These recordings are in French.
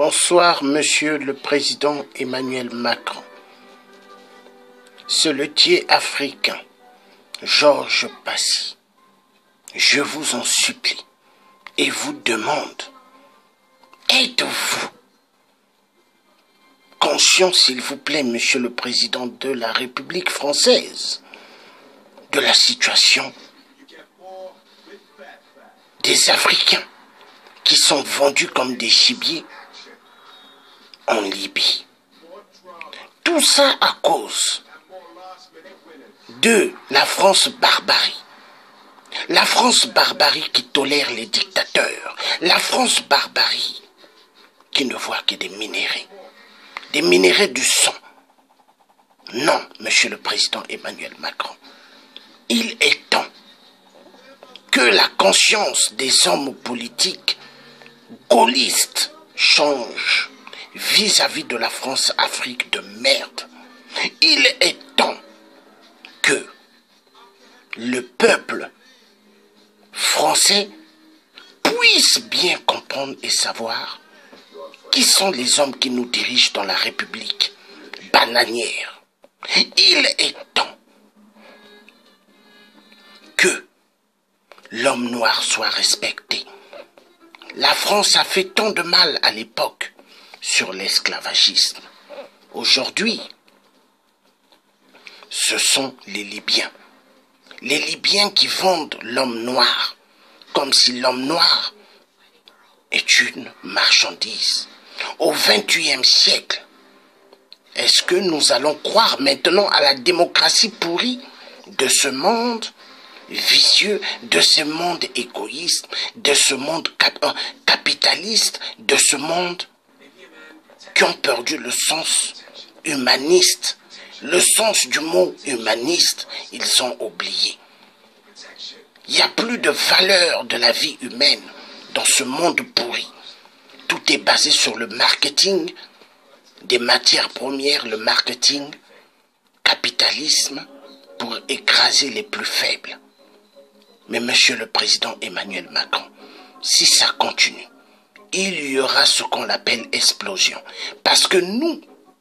Bonsoir, Monsieur le Président Emmanuel Macron. Seletier africain, Georges Passy, je vous en supplie et vous demande, êtes-vous conscient, s'il vous plaît, Monsieur le Président de la République française, de la situation des Africains qui sont vendus comme des gibiers en Libye? Tout ça à cause de la France barbarie. La France barbarie qui tolère les dictateurs. La France barbarie qui ne voit que des minéraux du sang. Non, Monsieur le Président Emmanuel Macron. Il est temps que la conscience des hommes politiques gaullistes change vis-à-vis de la France-Afrique de merde. Il est temps que le peuple français puisse bien comprendre et savoir qui sont les hommes qui nous dirigent dans la République bananière. Il est temps que l'homme noir soit respecté. La France a fait tant de mal à l'époque sur l'esclavagisme. Aujourd'hui, ce sont les Libyens. Les Libyens qui vendent l'homme noir comme si l'homme noir est une marchandise. Au XXIe siècle, est-ce que nous allons croire maintenant à la démocratie pourrie de ce monde vicieux, de ce monde égoïste, de ce monde capitaliste, de ce monde qui ont perdu le sens humaniste? Le sens du mot humaniste, ils ont oublié. Il n'y a plus de valeur de la vie humaine dans ce monde pourri. Tout est basé sur le marketing des matières premières, le marketing, capitalisme, pour écraser les plus faibles. Mais Monsieur le Président Emmanuel Macron, si ça continue, il y aura ce qu'on appelle explosion. Parce que nous,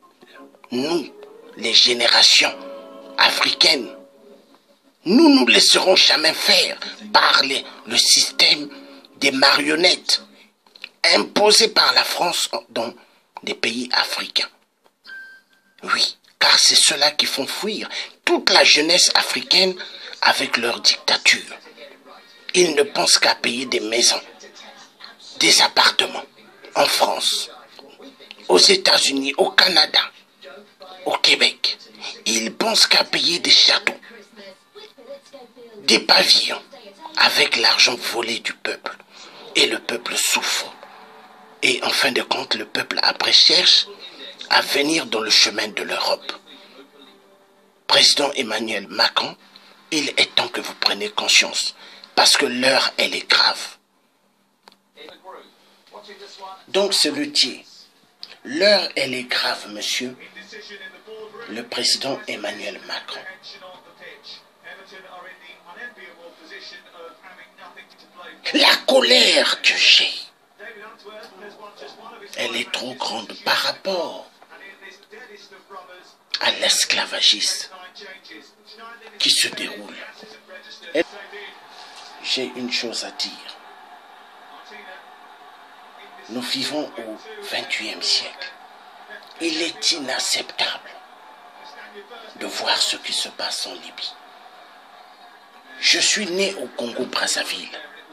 les générations africaines, nous ne nous laisserons jamais faire par le système des marionnettes imposées par la France dans des pays africains. Oui, car c'est ceux-là qui font fuir toute la jeunesse africaine avec leur dictature. Ils ne pensent qu'à payer des maisons, des appartements en France, aux États-Unis, au Canada, au Québec. Ils pensent qu'à payer des châteaux, des pavillons, avec l'argent volé du peuple. Et le peuple souffre. Et en fin de compte, le peuple après cherche à venir dans le chemin de l'Europe. Président Emmanuel Macron, il est temps que vous preniez conscience. Parce que l'heure, elle est grave. Donc, Seletier, l'heure, elle est grave, monsieur le Président Emmanuel Macron. La colère que j'ai, elle est trop grande par rapport à l'esclavagisme qui se déroule. J'ai une chose à dire. Nous vivons au XXIe siècle. Il est inacceptable de voir ce qui se passe en Libye. Je suis né au Congo-Brazzaville,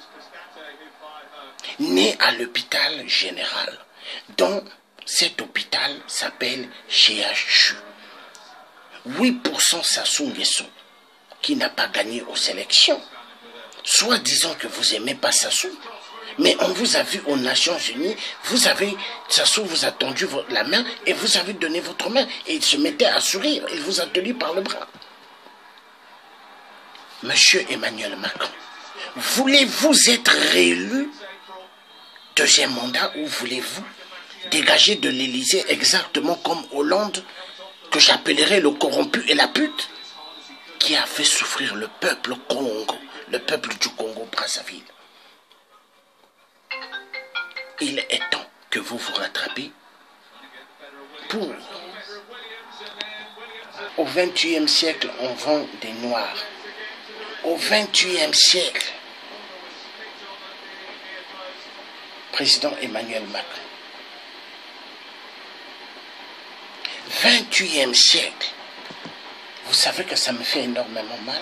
né à l'hôpital général, dont cet hôpital s'appelle CHU. 8% Sassou Nguesso, qui n'a pas gagné aux élections. Soit disant que vous n'aimez pas Sassou, mais on vous a vu aux Nations Unies, Sassou vous a tendu la main et vous avez donné votre main et il se mettait à sourire, il vous a tenu par le bras. Monsieur Emmanuel Macron, voulez-vous être réélu deuxième mandat ou voulez-vous dégager de l'Élysée exactement comme Hollande, que j'appellerais le corrompu et la pute, qui a fait souffrir le peuple Congo, le peuple du Congo-Brazzaville? Il est temps que vous vous rattrapez pour... Au XXIe siècle, on vend des noirs. Au XXIe siècle, président Emmanuel Macron. XXIe siècle, vous savez que ça me fait énormément mal.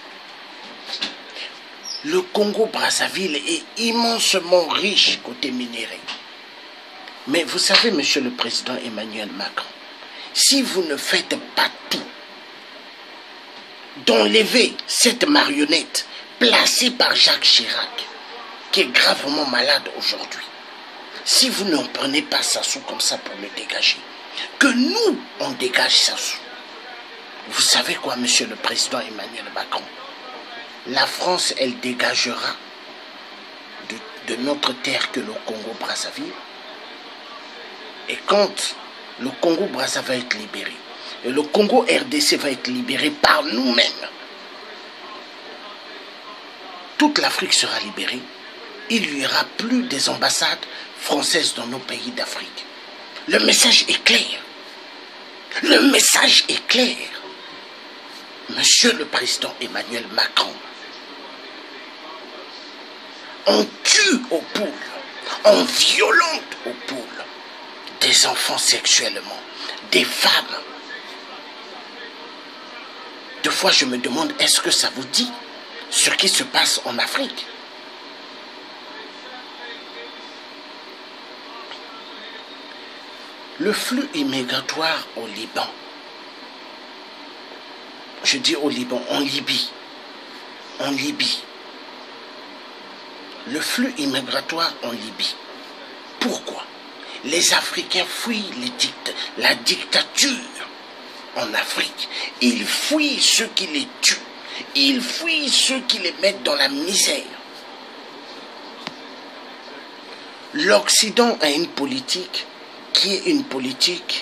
Le Congo-Brazzaville est immensement riche côté minéraux. Mais vous savez, monsieur le président Emmanuel Macron, si vous ne faites pas tout d'enlever cette marionnette placée par Jacques Chirac, qui est gravement malade aujourd'hui, si vous ne prenez pas Sassou comme ça pour le dégager, que nous, on dégage Sassou, vous savez quoi, monsieur le président Emmanuel Macron? La France, elle dégagera de notre terre que le Congo-Brazzaville. Et quand le Congo-Brazzaville va être libéré, et le Congo-RDC va être libéré par nous-mêmes, toute l'Afrique sera libérée, il n'y aura plus des ambassades françaises dans nos pays d'Afrique. Le message est clair. Le message est clair. Monsieur le président Emmanuel Macron, on tue aux poules, on violente aux poules, des enfants sexuellement, des femmes. Deux fois je me demande, est-ce que ça vous dit ce qui se passe en Afrique? Le flux immigratoire au Liban, je dis au Liban, en Libye, le flux immigratoire en Libye. Pourquoi? Les Africains fuient la dictature en Afrique. Ils fuient ceux qui les tuent. Ils fuient ceux qui les mettent dans la misère. L'Occident a une politique qui est une politique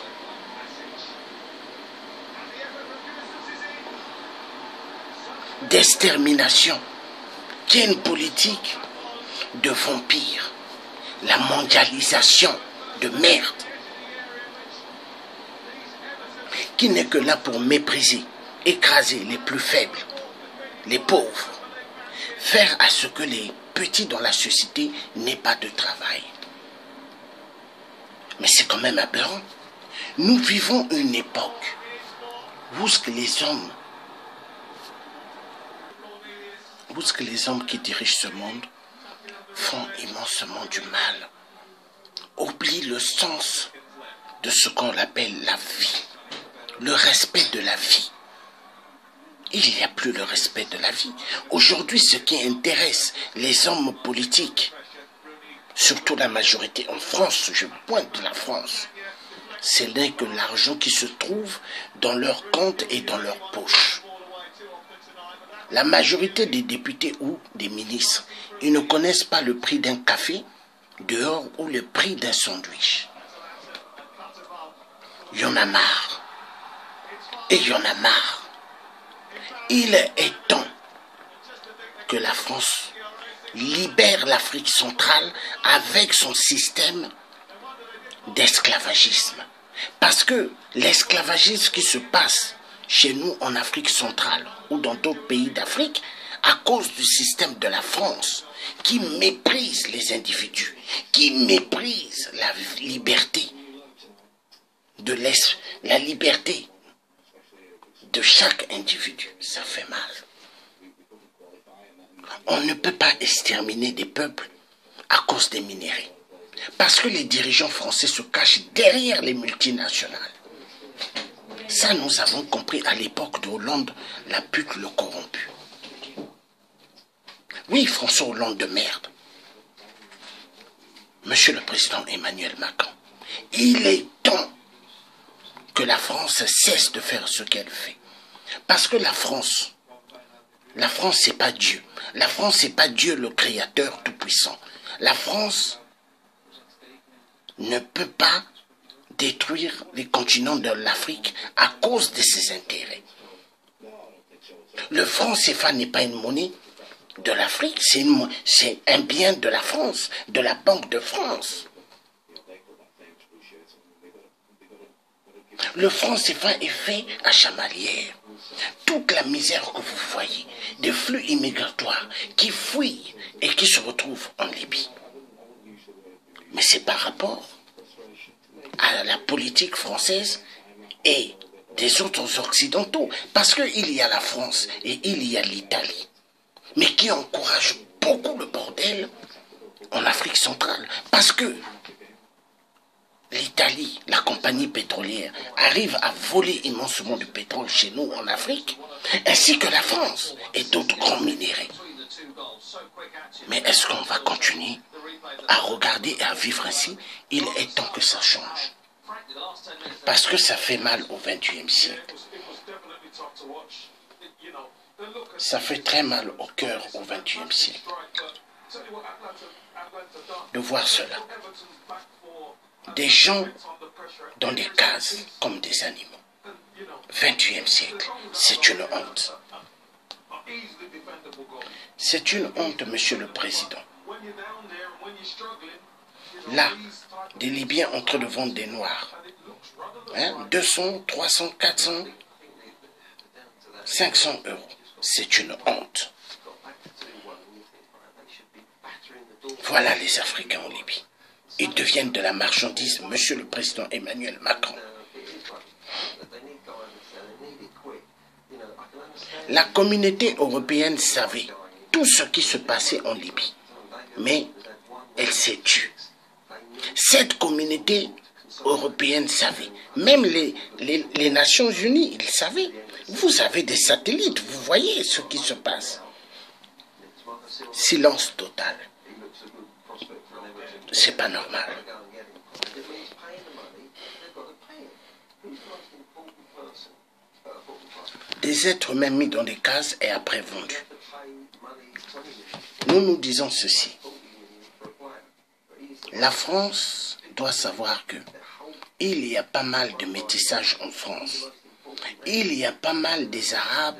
d'extermination, qui est une politique de vampire, la mondialisation de merde, qui n'est que là pour mépriser, écraser les plus faibles, les pauvres, faire à ce que les petits dans la société n'aient pas de travail. Mais c'est quand même aberrant. Nous vivons une époque où les hommes qui dirigent ce monde font immensement du mal, oublient le sens de ce qu'on appelle la vie, le respect de la vie. Il n'y a plus le respect de la vie. Aujourd'hui, ce qui intéresse les hommes politiques, surtout la majorité en France, je pointe la France, ce n'est que l'argent qui se trouve dans leur compte et dans leur poche. La majorité des députés ou des ministres, ils ne connaissent pas le prix d'un café dehors ou le prix d'un sandwich. Il y en a marre. Et il y en a marre. Il est temps que la France libère l'Afrique centrale avec son système d'esclavagisme. Parce que l'esclavagisme qui se passe chez nous en Afrique centrale ou dans d'autres pays d'Afrique, à cause du système de la France, qui méprise les individus, qui méprise la liberté la liberté de chaque individu, ça fait mal. On ne peut pas exterminer des peuples à cause des minéraux. Parce que les dirigeants français se cachent derrière les multinationales. Ça, nous avons compris à l'époque de Hollande, la pute le corrompu. Oui, François Hollande de merde. Monsieur le président Emmanuel Macron, il est temps que la France cesse de faire ce qu'elle fait. Parce que la France, c'est pas Dieu. La France, c'est pas Dieu le Créateur tout-puissant. La France ne peut pas détruire les continents de l'Afrique à cause de ses intérêts. Le franc CFA n'est pas une monnaie de l'Afrique, c'est un bien de la France, de la Banque de France. Le franc CFA est fait à chamalière. Toute la misère que vous voyez, des flux immigratoires qui fuient et qui se retrouvent en Libye. Mais c'est par rapport à la politique française et des autres occidentaux. Parce qu'il y a la France et il y a l'Italie. Mais qui encouragent beaucoup le bordel en Afrique centrale. Parce que l'Italie, la compagnie pétrolière, arrive à voler immensément du pétrole chez nous en Afrique, ainsi que la France et d'autres grands minéraux. Mais est-ce qu'on va continuer à regarder et à vivre ainsi? Il est temps que ça change. Parce que ça fait mal au XXIe siècle. Ça fait très mal au cœur au XXIe siècle de voir cela. Des gens dans des cases comme des animaux. XXIe siècle, c'est une honte. C'est une honte, Monsieur le Président. Là, des Libyens en train de vendre des Noirs. 200, 300, 400, 500 euros. C'est une honte. Voilà les Africains en Libye. Ils deviennent de la marchandise, Monsieur le Président Emmanuel Macron. La communauté européenne savait tout ce qui se passait en Libye, mais elle s'est tue. Cette communauté européenne savait, même les Nations Unies, ils savaient. Vous avez des satellites, vous voyez ce qui se passe. Silence total. C'est pas normal. Des êtres humains mis dans des cases et après vendus. Nous nous disons ceci. La France doit savoir que il y a pas mal de métissage en France. Il y a pas mal des Arabes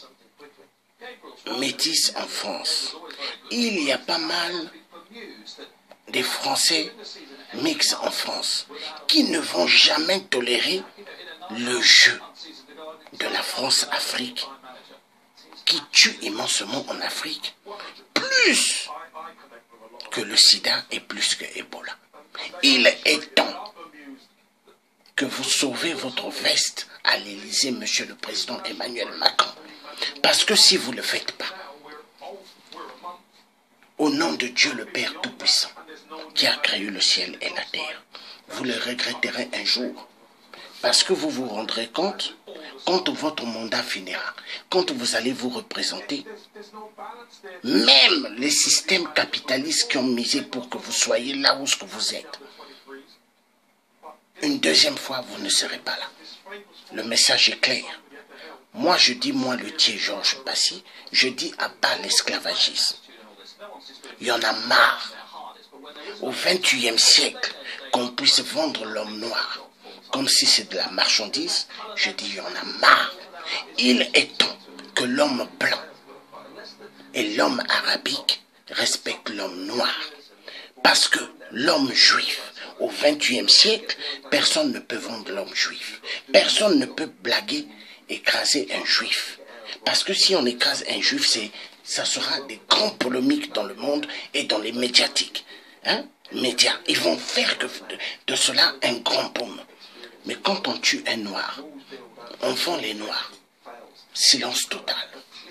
métis en France. Il y a pas mal des Français mixtes en France qui ne vont jamais tolérer le jeu de la France-Afrique qui tue immensement en Afrique plus que le sida et plus que Ebola. Il est temps que vous sauvez votre veste à l'Élysée, Monsieur le Président Emmanuel Macron. Parce que si vous ne le faites pas, au nom de Dieu le Père Tout-Puissant, qui a créé le ciel et la terre, vous le regretterez un jour. Parce que vous vous rendrez compte, quand votre mandat finira, quand vous allez vous représenter, même les systèmes capitalistes qui ont misé pour que vous soyez là où vous êtes, une deuxième fois, vous ne serez pas là. Le message est clair. Moi, je dis, moi, le tiers Georges Passy, je dis à bas l'esclavagisme. Il y en a marre, au XXIe siècle, qu'on puisse vendre l'homme noir comme si c'est de la marchandise. Je dis, il y en a marre. Il est temps que l'homme blanc et l'homme arabique respectent l'homme noir. Parce que l'homme juif, au XXIe siècle, personne ne peut vendre l'homme juif. Personne ne peut blaguer, écraser un juif. Parce que si on écrase un juif, ça sera des grandes polémiques dans le monde et dans les médiatiques. Médias, ils vont faire de cela un grand boom. Mais quand on tue un noir, on vend les noirs. Silence total.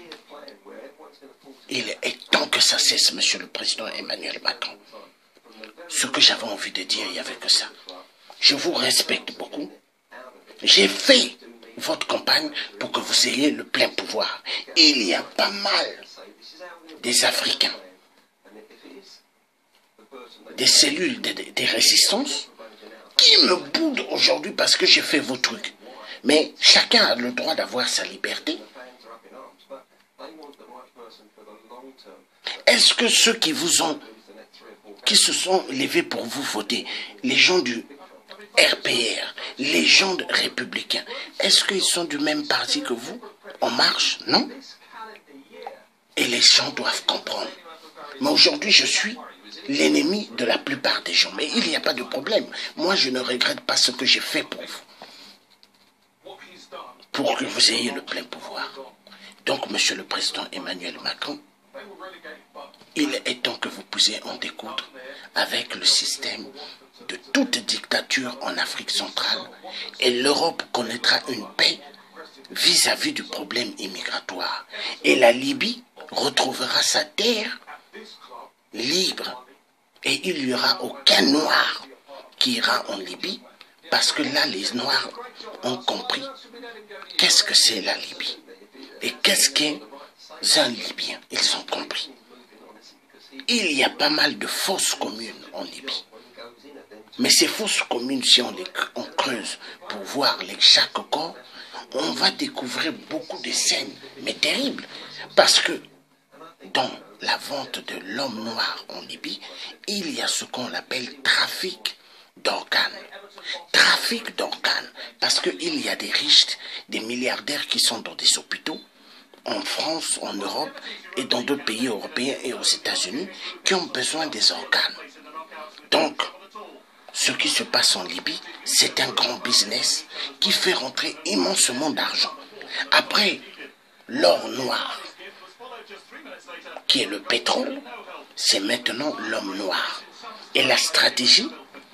Il est temps que ça cesse, Monsieur le Président Emmanuel Macron. Ce que j'avais envie de dire, il n'y avait que ça. Je vous respecte beaucoup. J'ai fait votre campagne pour que vous ayez le plein pouvoir. Il y a pas mal des Africains, des cellules des résistances, qui me boudent aujourd'hui parce que j'ai fait vos trucs. Mais chacun a le droit d'avoir sa liberté. Est-ce que ceux qui se sont levés pour vous voter, les gens du RPR, les gens républicains, est-ce qu'ils sont du même parti que vous? En marche? Non? Et les gens doivent comprendre. Mais aujourd'hui, je suis l'ennemi de la plupart des gens. Mais il n'y a pas de problème. Moi, je ne regrette pas ce que j'ai fait pour vous. pour que vous ayez le plein pouvoir. Donc, Monsieur le Président Emmanuel Macron, il est temps que vous puissiez en découdre avec le système de toute dictature en Afrique centrale et l'Europe connaîtra une paix vis-à-vis du problème immigratoire. Et la Libye retrouvera sa terre libre et il n'y aura aucun noir qui ira en Libye parce que là, les Noirs ont compris qu'est-ce que c'est la Libye et qu'est-ce qu'est un Libyen. Ils ont compris. Il y a pas mal de fausses communes en Libye. Mais ces fausses communes, si on creuse pour voir chaque corps, on va découvrir beaucoup de scènes, mais terribles. Parce que dans la vente de l'homme noir en Libye, il y a ce qu'on appelle trafic d'organes. Trafic d'organes. Parce qu'il y a des riches, des milliardaires qui sont dans des hôpitaux, en France, en Europe et dans d'autres pays européens et aux États-Unis qui ont besoin des organes. Donc, ce qui se passe en Libye, c'est un grand business qui fait rentrer immensément d'argent. Après, l'or noir, qui est le pétrole, c'est maintenant l'homme noir. Et la stratégie,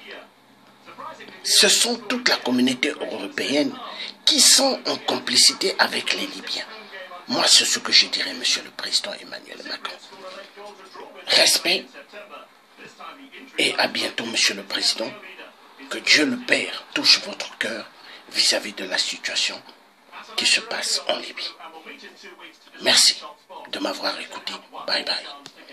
ce sont toute la communauté européenne qui sont en complicité avec les Libyens. Moi, c'est ce que je dirais, Monsieur le Président Emmanuel Macron. Respect et à bientôt, Monsieur le Président. Que Dieu le Père touche votre cœur vis-à-vis de la situation qui se passe en Libye. Merci de m'avoir écouté. Bye bye.